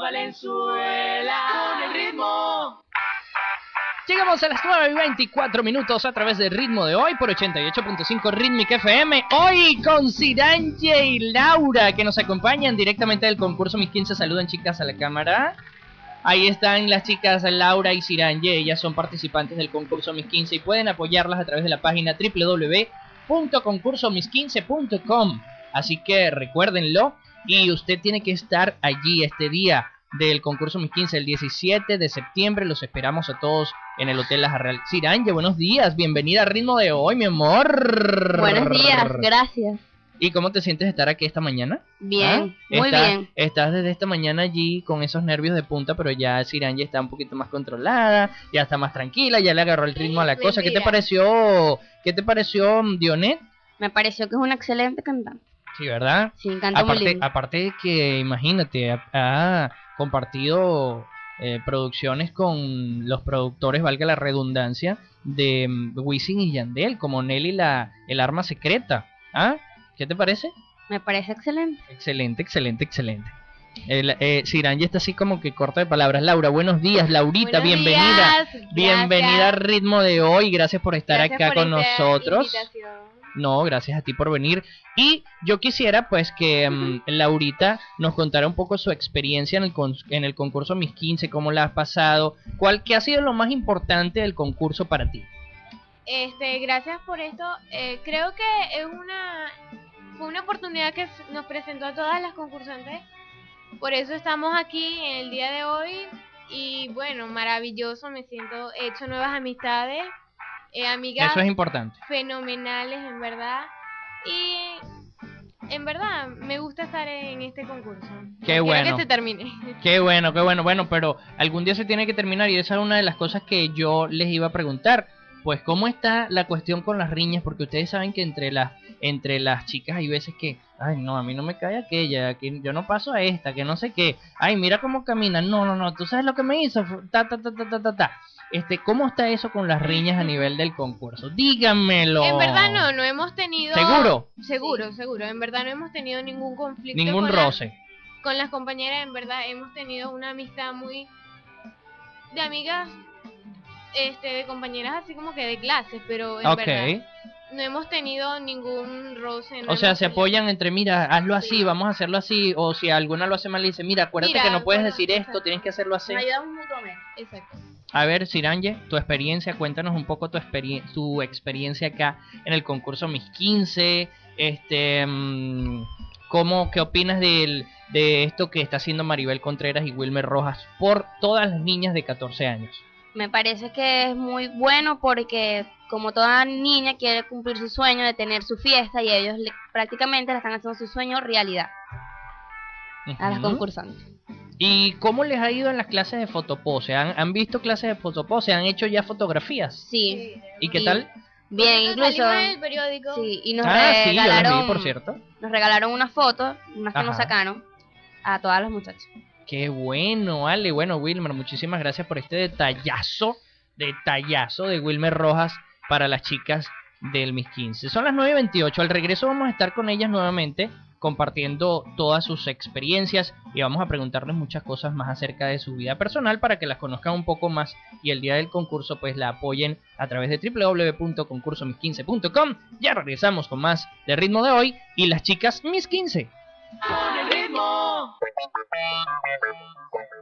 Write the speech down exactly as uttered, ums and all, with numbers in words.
Valenzuela con el ritmo. Llegamos a las nueve y veinticuatro minutos a través del Ritmo de Hoy por ochenta y ocho punto cinco Rhythmic F M. Hoy con Siranje y Laura, que nos acompañan directamente del concurso Mis quince. Saluden, chicas, a la cámara. Ahí están las chicas Laura y Siranje. Ellas son participantes del concurso Mis quince y pueden apoyarlas a través de la página doble u doble u doble u punto concurso mis quince punto com. Así que recuérdenlo, y usted tiene que estar allí este día del concurso Mis quince, el diecisiete de septiembre. Los esperamos a todos en el Hotel Laja Real. Siranje, buenos días, bienvenida al Ritmo de Hoy, mi amor. Buenos días, gracias. ¿Y cómo te sientes de estar aquí esta mañana? Bien, ¿Ah? muy ¿Estás, bien. Estás desde esta mañana allí con esos nervios de punta, pero ya Siranje está un poquito más controlada, ya está más tranquila, ya le agarró el ritmo a la cosa. ¿Qué te pareció? ¿Qué te pareció, Dionet? Me pareció que es una excelente cantante. Sí, ¿verdad? Sí, canta muy Aparte, lindo. aparte de que, imagínate, ha, ha compartido eh, producciones con los productores, valga la redundancia, de um, Wisin y Yandel, como Nelly la el arma secreta. ¿Ah? ¿Qué te parece? Me parece excelente. Excelente, excelente, excelente. El, eh, Siranje está así como que corta de palabras. Laura, buenos días, Laurita, Buenos bienvenida. días, bienvenida al gracias. Ritmo de Hoy, gracias por estar Gracias acá por con esta nosotros. invitación. No, gracias a ti por venir. Y yo quisiera pues que um, Laurita nos contara un poco su experiencia en el, con en el concurso Mis quince, cómo la has pasado, cuál, qué ha sido lo más importante del concurso para ti. Este, gracias por esto. Eh, creo que es una fue una oportunidad que nos presentó a todas las concursantes. Por eso estamos aquí en el día de hoy. Y bueno, maravilloso, me siento, he hecho nuevas amistades, eh, amigas Eso es importante. fenomenales, en verdad. Y en verdad me gusta estar en este concurso. Qué Quiero bueno. que se termine. Qué bueno, qué bueno. Bueno, pero algún día se tiene que terminar y esa es una de las cosas que yo les iba a preguntar. Pues, ¿cómo está la cuestión con las riñas? Porque ustedes saben que entre las entre las chicas hay veces que, ay, no, a mí no me cae aquella, que yo no paso a esta, que no sé qué. Ay, mira cómo camina. No, no, no, ¿tú sabes lo que me hizo? Ta, ta, ta, ta, ta, ta, ta. Este, ¿cómo está eso con las riñas a nivel del concurso? Díganmelo. En verdad no, no hemos tenido... ¿Seguro? Seguro, seguro. En verdad no hemos tenido ningún conflicto. Ningún con la- roce. con las compañeras. En verdad hemos tenido una amistad muy... de amigas, este, de compañeras así como que de clases, pero en Ok. verdad no hemos tenido ningún roce. No O sea, hemos se peleado. apoyan entre, mira, hazlo así, Sí. vamos a hacerlo así. O si alguna lo hace mal, le dice, mira, acuérdate Mira, que no puedes bueno, decir esto, exacto. tienes que hacerlo así. Nos ayudamos mutuamente. Exacto. A ver, Siranje, tu experiencia, cuéntanos un poco tu, experien tu experiencia acá en el concurso Mis quince. Este, mmm, ¿cómo, qué opinas del, de esto que está haciendo Maribel Contreras y Wilmer Rojas por todas las niñas de catorce años? Me parece que es muy bueno porque como toda niña quiere cumplir su sueño de tener su fiesta y ellos le- prácticamente le están haciendo su sueño realidad a las Ujú. concursantes. ¿Y cómo les ha ido en las clases de fotopose? ¿Han, han visto clases de fotopose? ¿Han hecho ya fotografías? Sí, ¿Y qué Y- tal? bien, Nosotros incluso... salimos en el periódico. Sí, y nos Ah, sí, yo las regalaron, vi, por cierto. nos regalaron unas fotos, unas que nos Ajá. sacaron a todas las muchachas. Qué bueno, Ale. Bueno, Wilmer, muchísimas gracias por este detallazo, detallazo de Wilmer Rojas para las chicas del Mis quince. Son las nueve y veintiocho. Al regreso vamos a estar con ellas nuevamente compartiendo todas sus experiencias y vamos a preguntarles muchas cosas más acerca de su vida personal para que las conozcan un poco más y el día del concurso pues la apoyen a través de doble u doble u doble u punto concurso mis quince punto com. Ya regresamos con más de Ritmo de Hoy y las chicas Mis quince. Con el ritmo.